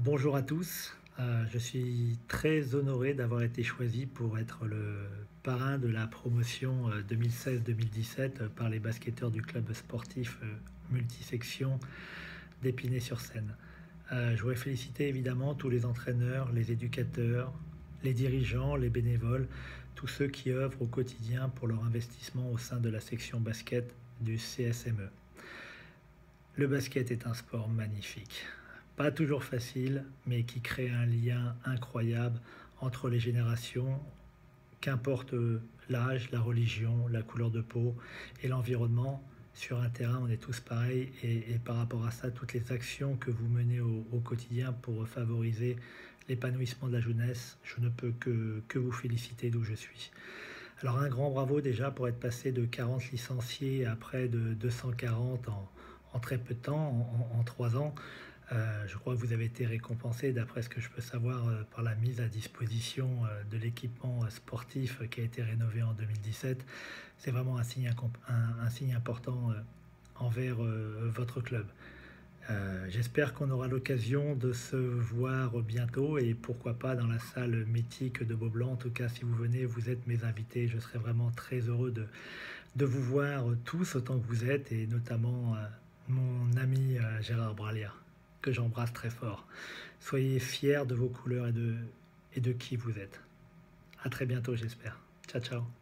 Bonjour à tous. Je suis très honoré d'avoir été choisi pour être le parrain de la promotion 2016-2017 par les basketteurs du club sportif multisection d'Épinay-sur-Seine. Je voudrais féliciter évidemment tous les entraîneurs, les éducateurs, les dirigeants, les bénévoles, tous ceux qui œuvrent au quotidien pour leur investissement au sein de la section basket du CSME. Le basket est un sport magnifique. Pas toujours facile, mais qui crée un lien incroyable entre les générations, qu'importe l'âge, la religion, la couleur de peau et l'environnement. Sur un terrain, on est tous pareils et par rapport à ça, toutes les actions que vous menez au quotidien pour favoriser l'épanouissement de la jeunesse, je ne peux que vous féliciter d'où je suis. Alors un grand bravo déjà pour être passé de 40 licenciés à près de 240 en très peu de temps, en 3 ans. Je crois que vous avez été récompensé, d'après ce que je peux savoir, par la mise à disposition de l'équipement sportif qui a été rénové en 2017. C'est vraiment un signe important envers votre club. J'espère qu'on aura l'occasion de se voir bientôt et pourquoi pas dans la salle mythique de Beaublanc. En tout cas, si vous venez, vous êtes mes invités. Je serai vraiment très heureux de vous voir tous autant que vous êtes et notamment mon ami Gérard Bralia, que j'embrasse très fort. Soyez fiers de vos couleurs et de qui vous êtes. À très bientôt, j'espère. Ciao, ciao.